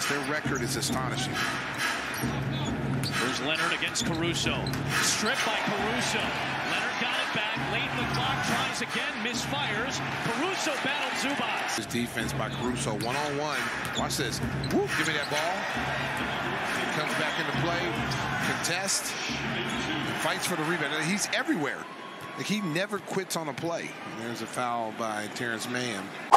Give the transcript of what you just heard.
Their record is astonishing. Here's Lenard against Caruso. Stripped by Caruso. Lenard got it back. Late in the clock. Tries again. Misfires. Caruso battled Zubac. This defense by Caruso. One-on-one. Watch this. Whoop. Give me that ball. Comes back into play. Contest. Fights for the rebound. He's everywhere. Like, he never quits on a play. And there's a foul by Terrence Mann.